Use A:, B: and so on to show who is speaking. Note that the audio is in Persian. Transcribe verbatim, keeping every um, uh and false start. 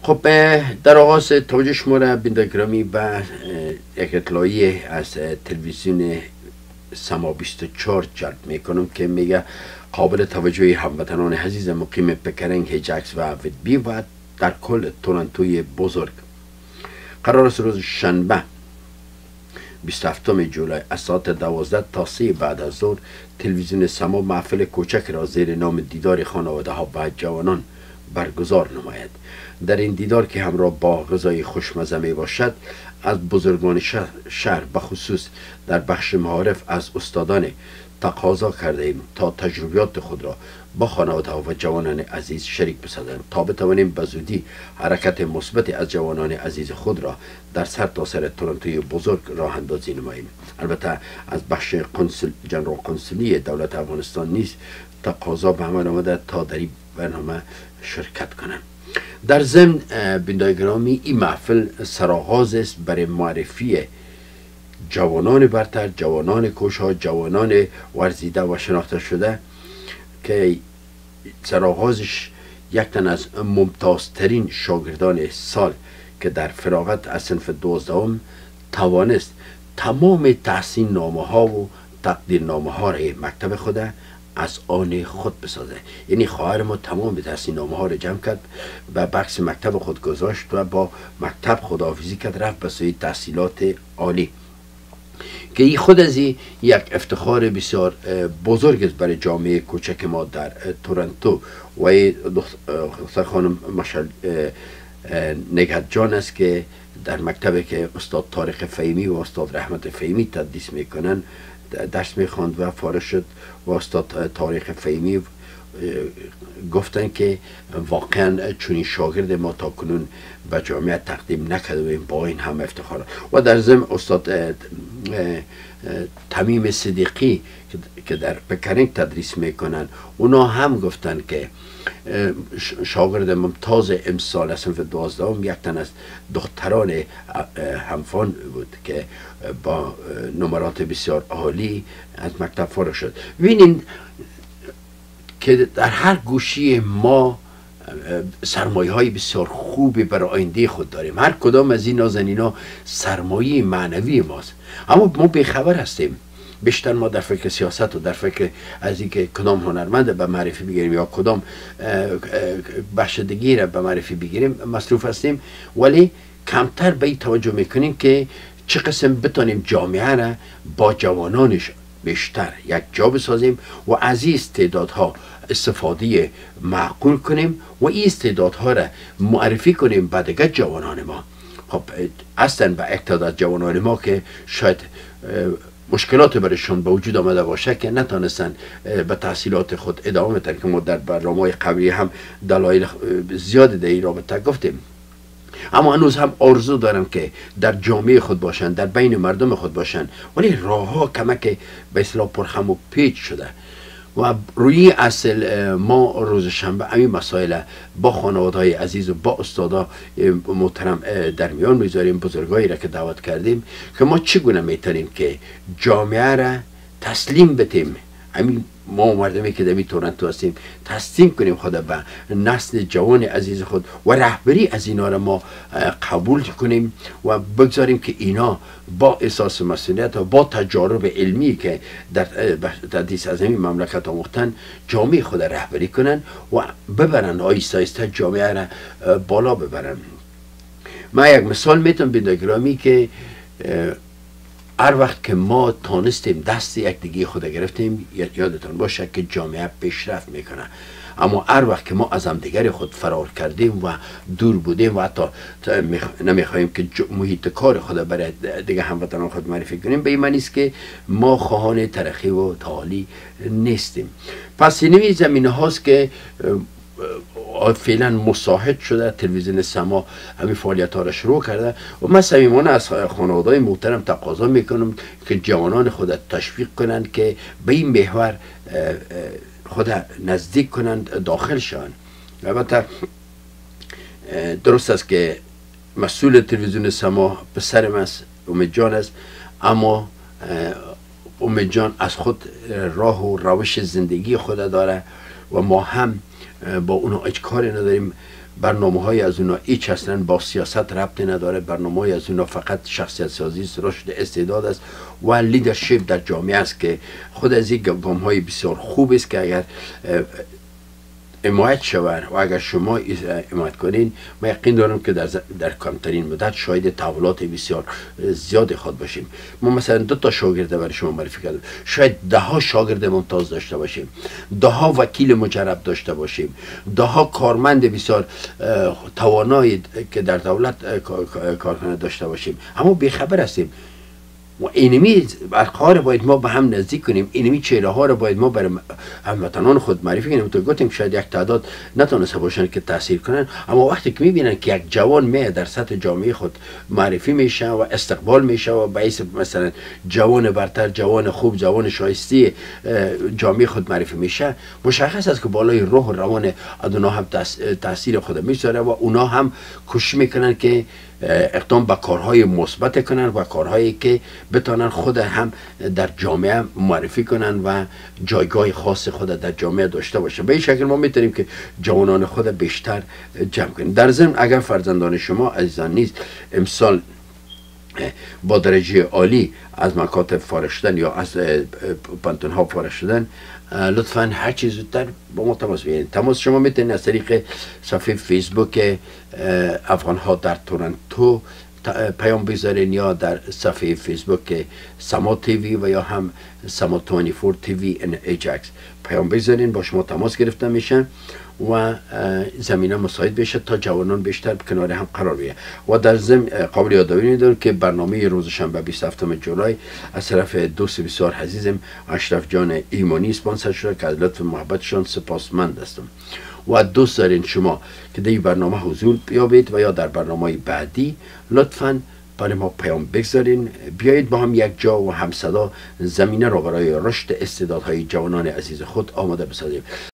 A: خب در آغاز توجه شما را بیننده گرامی به یک اطلاعیه از تلویزیون سما بیست و چهار جلب میکنم که میگه قابل توجه هموطنان عزیز مقیم پکرینگ، هیجکس و ویدبی و در کل تورنتوی بزرگ، قرار است روز شنبه بیست و هفتم جولای از ساعت دوازده تا سه بعد از ظهر تلویزیون سما محفل کوچک را زیر نام دیدار خانواده ها و جوانان برگزار نماید. در این دیدار که همراه با غذای خوشمزه می باشد، از بزرگان شهر به خصوص در بخش معارف از استادان تقاضا کرده ایم تا تجربیات خود را با خانواده ها و جوانان عزیز شریک بسازند تا بتوانیم به زودی حرکت مثبت از جوانان عزیز خود را در سرتاسر تورنتوی بزرگ راه اندازی نماییم. البته از بخش قنسل جنرال قنسولی دولت افغانستان نیز تقاضا به عمل آمده تا در این برنامه شرکت کنند. در ضمن بیننده گرامی، این محفل سرآغاز است برای معرفی جوانان برتر، جوانان کوشا، جوانان ورزیده و شناخته شده که سرآغازش یک تن از ممتازترین شاگردان سال که در فراغت از صنف دوازدهم توانست تمام تحسین نامه ها و تقدیر نامه ها را مکتب خود از آن خود بسازه. یعنی خواهر ما تمام تحسین نامه ها را جمع کرد و بکس مکتب خود گذاشت و با مکتب خداحافظی کرد، رفت به سوی تحصیلات عالی که این خود از یک افتخار بسیار بزرگ است برای جامعه کوچک ما در تورنتو. و دختر خانم مشل نگهت جان است که در مکتبی که استاد طارق فهیمی و استاد رحمت فهیمی تدریس میکنن درس میخواند و فارغ شد و استاد طارق فهیمی گفتن که واقعا چونین شاگرد ما تا کنون به جامعه تقدیم نکرده و با این هم افتخار. و در ضمن استاد تمیم صدیقی که در پکرینگ تدریس میکنن، اونا هم گفتن که شاگرد ممتاز امسال از صنف دوازدهم یک تن از دختران همفان بود که با نمرات بسیار عالی از مکتب فارغ شد. ببینید که در هر گوشی ما سرمایه های بسیار خوبی برای آینده خود داریم. هر کدام از این نازنینا سرمایه معنوی ماست، اما ما بیخبر هستیم. بیشتر ما در فکر سیاست و در فکر از اینکه کدام هنرمند به معرفی بگیریم یا کدام بخش دیگه را به معرفی بگیریم مصروف هستیم، ولی کمتر به این توجه میکنیم که چه قسم بتانیم جامعه را با جوانانش بیشتر یک جا بسازیم و از این استعدادها استفاده معقول کنیم و این استعدادها را معرفی کنیم به دیگر جوانان ما. خب اصلا به اقتدار از جوانان ما که شاید مشکلات برشون به وجود آمده باشه که نتانستن به تحصیلات خود ادامه بدن، که ما در برنامه‌های قبلی هم دلایل زیادی در این رابطه گفتیم، اما هنوز هم آرزو دارم که در جامعه خود باشن، در بین مردم خود باشن، ولی راه ها کمک به اصطلاح پرخم و پیچ شده و روی اصل ما روز شنبه همین مسائل با خانواده های عزیز و با استادا محترم در میان میذاریم، بزرگایی را که دعوت کردیم که ما چگونه میتونیم که جامعه را تسلیم بتیم، همین ما مردمی که در می تورنتو هستیم تسلیم کنیم خود به نسل جوان عزیز خود و رهبری از اینا را ما قبول کنیم و بگذاریم که اینا با احساس مسئولیت و با تجارب علمی که در تدریس از همین مملکت آموختن جامعه خود رهبری کنن و ببرن، آیسته آیسته جامعه را بالا ببرن. من یک مثال میتونم بیننده گرامی که هر وقت که ما تانستیم دست یک دیگه خود گرفتیم، یادتان باشه که جامعه پیشرفت میکنه، اما هر وقت که ما از هم دیگر خود فرار کردیم و دور بودیم و حتی نمیخواهیم که محیط کار خود برای دیگه هموطنان خود معرفی کنیم، به این معنی است که ما خواهان ترقی و تعالی نیستیم. پس این زمینه هاست که فعلا مساعد شده تلویزیون سما همین فعالیت ها را شروع کرده و من صمیمانه از خانواده محترم تقاضا میکنم که جوانان خود تشویق کنند که به این محور خود نزدیک کنند، داخل شوند. البته درست است که مسئول تلویزیون سما پسرم است، امید جان است، اما امید جان از خود راه و روش زندگی خود داره و ما هم با اونا هیچ کاری نداریم. برنامه های از اونا هیچ اصلا با سیاست ربطی نداره. برنامه های از اونا فقط شخصیت سازی است، رشد استعداد است و لیدرشپ در جامعه است که خود از این گام های بسیار خوب است که اگر حمایت شود و اگر شما حمایت کنین، من یقین دارم که در, در کمترین مدت شاید تحولات بسیار زیاد خود باشیم. ما مثلا دو تا شاگرد برای شما معرفی کردم، شاید ده ها شاگرد ممتاز داشته باشیم، ده ها وکیل مجرب داشته باشیم، ده ها کارمند بسیار توانایی که در دولت کار داشته باشیم، اما بیخبر هستیم. و اینمی کار باید ما به هم نزدیک کنیم، اینمی چهره ها رو باید ما برای هموطنان خود معرفی کنیم. تو گفتیم شاید یک تعداد نتونسته باشن که تاثیر کنن، اما وقتی که میبینن که یک جوان می در سطح جامعه خود معرفی میشه و استقبال میشه و باعث مثلا جوان برتر، جوان خوب، جوان شایسته جامعه خود معرفی میشه، مشخص است که بالای روح و روان ادونا هم تاثیر خود میذاره و اونا هم کوشش میکنن که اقدام به کارهای مثبت کنن و کارهایی که بتونن خود هم در جامعه معرفی کنن و جایگاه خاص خود در جامعه داشته باشه. به این شکل ما میتونیم که جوانان خود بیشتر جمع کنیم. در ضمن اگر فرزندان شما عزیزان نیست امسال با درجه عالی از مکاتب فارغ شدن یا از پانتون ها فارغ شدن، لطفاً هر چیز زودتر با ما تماس بگیرید. تماس شما میتونید از طریق صفحه فیسبوک افغان ها در تورنتو پیام بذارین یا در صفحه فیسبوک سما تیوی و یا هم سما بیست و چهار تیوی ان ایجاکس پیام بذارین، با شما تماس گرفته میشن و زمینه مساعد بشه تا جوانان بیشتر کنار هم قرار بگیرن. و در ضمن قابل یادآوری می‌دارم که برنامه روز شنبه بیست و هفتم جولای از طرف دوست بسیار عزیزم اشرف جان ایمانی اسپانسر شده که از لطف محبتشان سپاسمند هستم. و دوست دارین شما که در این برنامه حضور بیابید و یا در برنامه بعدی، لطفاً برای ما پیام بگذارین، بیایید با هم یک جا و همصدا زمینه را برای رشد استعدادهای جوانان عزیز خود آماده بسازیم.